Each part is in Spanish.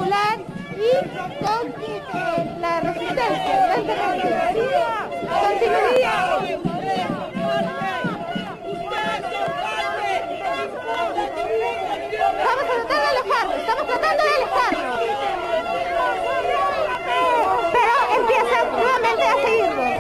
popular y con la resistencia, evidentemente. Continuidad. Estamos tratando de alejarnos. Pero empiezan nuevamente a seguirnos.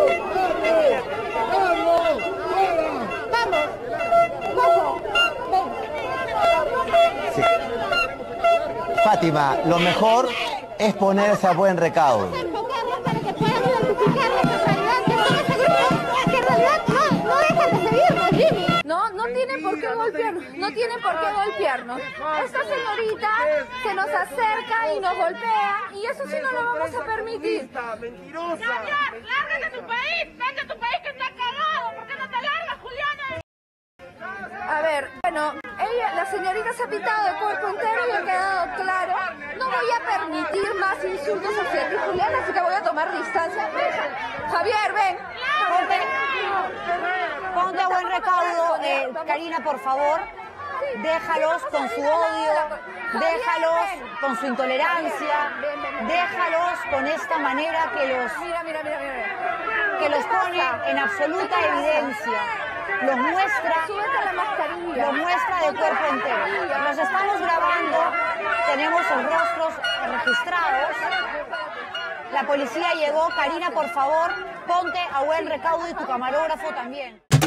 Vamos. Cojo. Ven. Sí. Fátima, lo mejor es ponerse a buen recaudo. Enfocarlos para que puedan identificar la totalidad de todo ese grupo que en realidad no dejan de seguirnos, Jimmy. No tienen por qué golpearnos, no tienen por qué golpearnos. Esta señorita se nos acerca y nos golpea y eso sí no lo vamos a permitir. ¡Mentirosa! ¡Ya! ¡Lárgate de tu país! ¡Vete a tu país que está cagado! ¿Por qué no te largas, Juliana? A ver, bueno, la señorita se ha pintado de cuerpo entero y ha quedado claro. No voy a permitir más insultos hacia ti, Juliana, así que voy a tomar distancia. Javier, ven. Ponte a buen recaudo, Karina, por favor. Déjalos con su odio, déjalos con su intolerancia, déjalos con esta manera que los pone en absoluta evidencia. Los muestra de cuerpo entero. Los estamos grabando, tenemos sus rostros registrados. La policía llegó. Karina, por favor, ponte a buen recaudo y tu camarógrafo también.